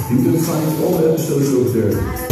You can find all the episodes over there.